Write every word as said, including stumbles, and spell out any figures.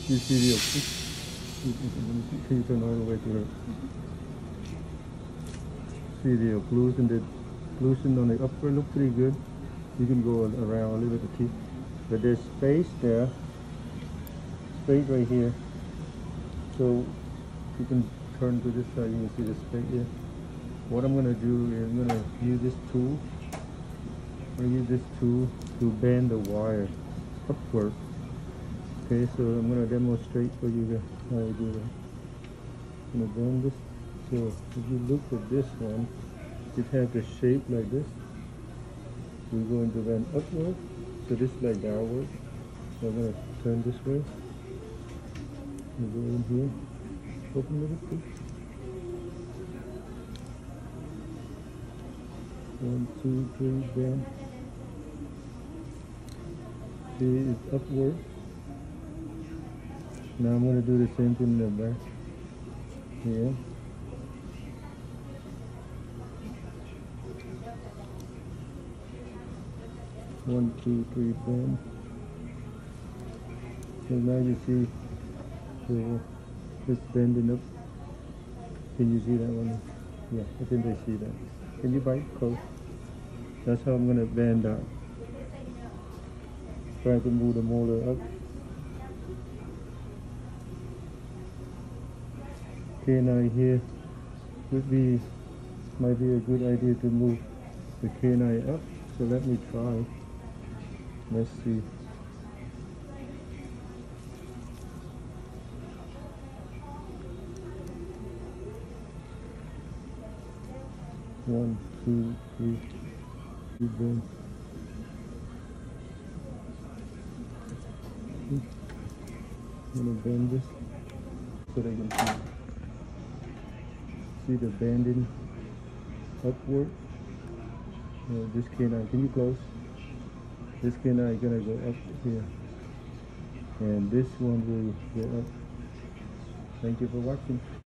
You see the, you, you, can you turn all the way to her? See the occlusion, the occlusion on the upper look pretty good. You can go around a little bit the teeth, but there's space there, space right here. So you can turn to this side, you can see the space here. What I'm gonna do is I'm gonna use this tool. I'm gonna use this tool to bend the wire upward. Okay, so I'm gonna demonstrate for you guys how I do that. I'm gonna bend this. So if you look at this one, it has a shape like this. We're going to bend upward, so this is like downward. So I'm gonna turn this way. You go in here, open it up. One, two, three, bend. See, it's upward. Now I'm going to do the same thing in the back. Here. One, two, three, bend. So now you see so it's bending up. Can you see that one? Yeah, I think I see that. Can you bite close? That's how I'm going to bend down. Try to move the molar up. Canine here would be, might be a good idea to move the canine up. So let me try. Let's see. One, two, three, three bend. I'm gonna bend this so they can see. See the bending upward. Uh, this canine, can you close? This canine is gonna go up here, and this one will go up. Thank you for watching.